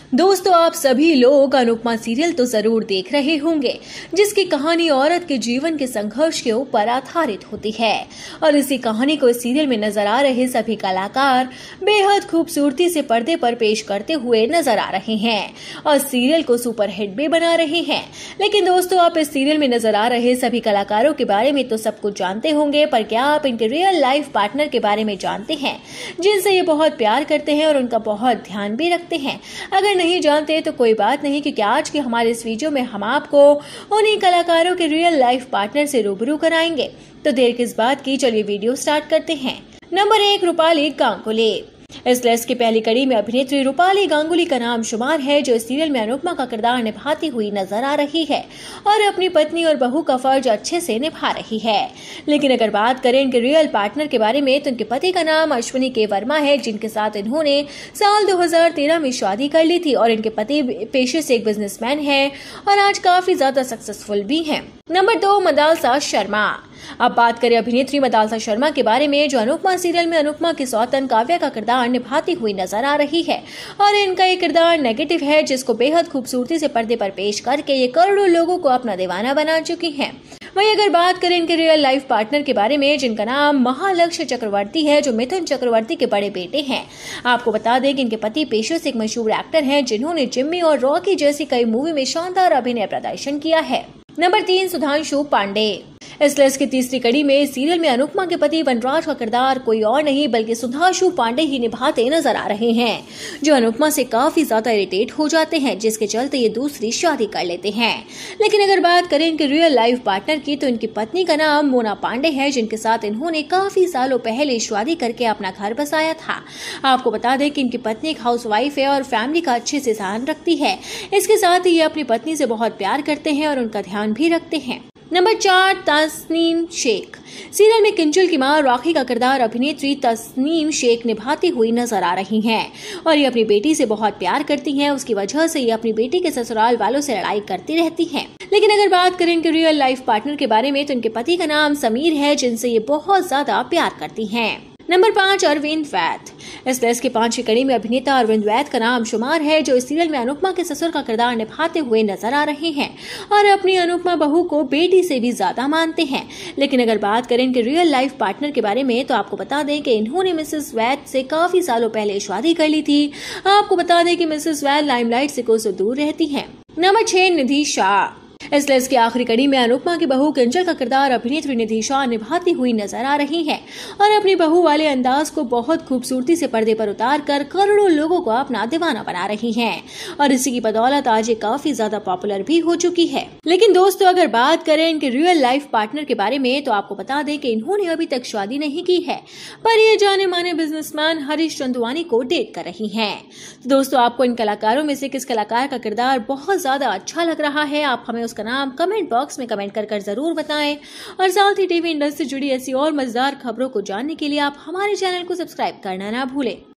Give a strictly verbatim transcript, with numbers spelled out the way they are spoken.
दोस्तों, आप सभी लोग अनुपमा सीरियल तो जरूर देख रहे होंगे, जिसकी कहानी औरत के जीवन के संघर्ष के ऊपर आधारित होती है। और इसी कहानी को इस सीरियल में नजर आ रहे सभी कलाकार बेहद खूबसूरती से पर्दे पर पेश करते हुए नजर आ रहे हैं और सीरियल को सुपर हिट भी बना रहे हैं। लेकिन दोस्तों, आप इस सीरियल में नजर आ रहे सभी कलाकारों के बारे में तो सब कुछ जानते होंगे, पर क्या आप इनके रियल लाइफ पार्टनर के बारे में जानते हैं, जिनसे ये बहुत प्यार करते हैं और उनका बहुत ध्यान भी रखते हैं? अगर नहीं जानते तो कोई बात नहीं, क्योंकि आज के हमारे इस वीडियो में हम आपको उन्हीं कलाकारों के रियल लाइफ पार्टनर से रूबरू कराएंगे। तो देर किस बात की, चलिए वीडियो स्टार्ट करते हैं। नंबर एक, रूपाली गांगुली। इस लिस्ट की पहली कड़ी में अभिनेत्री रूपाली गांगुली का नाम शुमार है, जो इस सीरियल में अनुपमा का किरदार निभाती हुई नजर आ रही है और अपनी पत्नी और बहू का फर्ज अच्छे से निभा रही है। लेकिन अगर बात करें इनके रियल पार्टनर के बारे में, तो इनके पति का नाम अश्विनी के वर्मा है, जिनके साथ इन्होंने साल दो हज़ार तेरह में शादी कर ली थी। और इनके पति पेशे से एक बिजनेसमैन है और आज काफी ज्यादा सक्सेसफुल भी है। नंबर दो, मदालसा शर्मा। अब बात करें अभिनेत्री मदालसा शर्मा के बारे में, जो अनुपमा सीरियल में अनुपमा की सौतन काव्या का किरदार निभाती हुई नजर आ रही है। और इनका ये किरदार नेगेटिव है, जिसको बेहद खूबसूरती से पर्दे पर पेश करके ये करोड़ों लोगों को अपना दीवाना बना चुकी हैं। वहीं अगर बात करें इनके रियल लाइफ पार्टनर के बारे में, जिनका नाम महालक्ष्य चक्रवर्ती है, जो मिथुन चक्रवर्ती के बड़े बेटे हैं। आपको बता दें कि इनके पति पेशे से एक मशहूर एक्टर हैं, जिन्होंने जिम्मी और रॉकी जैसी कई मूवी में शानदार अभिनय प्रदर्शन किया है। नंबर तीन, सुधांशु पांडे। इस लिस्ट की तीसरी कड़ी में सीरियल में अनुपमा के पति वनराज का किरदार कोई और नहीं बल्कि सुधांशु पांडे ही निभाते नजर आ रहे हैं, जो अनुपमा से काफी ज्यादा इरिटेट हो जाते हैं, जिसके चलते ये दूसरी शादी कर लेते हैं। लेकिन अगर बात करें इनके रियल लाइफ पार्टनर की, तो इनकी पत्नी का नाम मोना पांडे है, जिनके साथ इन्होंने काफी सालों पहले शादी करके अपना घर बसाया था। आपको बता दें कि इनकी पत्नी एक हाउसवाइफ है और फैमिली का अच्छे से ध्यान रखती है। इसके साथ ही ये अपनी पत्नी से बहुत प्यार करते हैं और उनका ध्यान भी रखते हैं। नंबर चार, तस्नीम शेख। सीरियल में किंजल की मां राखी का किरदार अभिनेत्री तस्नीम शेख निभाती हुई नजर आ रही हैं और ये अपनी बेटी से बहुत प्यार करती हैं। उसकी वजह से ये अपनी बेटी के ससुराल वालों से लड़ाई करती रहती हैं। लेकिन अगर बात करें इनके रियल लाइफ पार्टनर के बारे में, तो इनके पति का नाम समीर है, जिनसे ये बहुत ज्यादा प्यार करती हैं। नंबर पाँच, अरविंद वैद। इस लिस्ट की पांचवी कड़ी में अभिनेता अरविंद वैद का नाम शुमार है, जो इस सीरियल में अनुपमा के ससुर का किरदार निभाते हुए नजर आ रहे हैं और अपनी अनुपमा बहू को बेटी से भी ज्यादा मानते हैं। लेकिन अगर बात करें इनके रियल लाइफ पार्टनर के बारे में, तो आपको बता दें कि इन्होंने मिसेस वैद से काफी सालों पहले शादी कर ली थी। आपको बता दें कि मिसेस वैद लाइमलाइट से कोसों दूर रहती है। नंबर छह, निधि शाह। इस लिस्ट की आखिरी कड़ी में अनुपमा की बहू किंजल का किरदार अभिनेत्री निधि शाह निभाती हुई नजर आ रही है और अपनी बहू वाले अंदाज को बहुत खूबसूरती से पर्दे पर उतार कर करोड़ों लोगों को अपना दीवाना बना रही हैं और इसी की बदौलत आज ये काफी ज्यादा पॉपुलर भी हो चुकी है। लेकिन दोस्तों, अगर बात करें इनके रियल लाइफ पार्टनर के बारे में, तो आपको बता दें कि इन्होंने अभी तक शादी नहीं की है, पर ये जाने माने बिजनेसमैन हरीश चंदवानी को डेट कर रही है। तो दोस्तों, आपको इन कलाकारों में से किस कलाकार का किरदार बहुत ज्यादा अच्छा लग रहा है? आप हमें उसका नाम कमेंट बॉक्स में कमेंट कर कर जरूर बताएं और साथ ही टीवी इंडस्ट्री से जुड़ी ऐसी और मजेदार खबरों को जानने के लिए आप हमारे चैनल को सब्सक्राइब करना ना भूलें।